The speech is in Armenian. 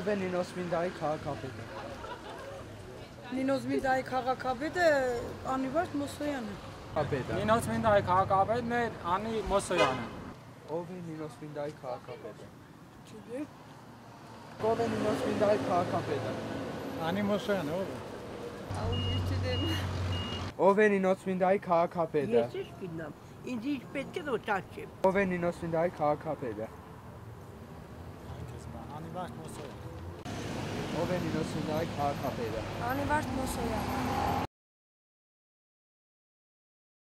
Ով է Նինոս Մինդայի քաղաքապետը։ Նինոս Մինդայի քաղաքապետը Անիվարդ Մոսոյանը։ Նինոս Մինդայի քաղաքապետն է Անի Մոսոյանը։ Ով է Նինոս Մինդայի քաղաքապետը։ Չգիտեմ։ Ով է Նինոս Մինդայի քաղաքապետը։ Անի Մոսոյանը ով է։ Ահա չգիտեմ։ Ով է Նինոս Մինդայի քաղաքապետը։ Ես ինչ գտնամ։ Ինձ ինչ պետք է որ ճաճեմ։ Ով է Նինոս Մինդայի քաղաքապետը։ Անիվարդ Մոսոյանը։ Ով է Նինոս Մինդայի քաղաքապետը։ Անիվարդ Մոսոյանը։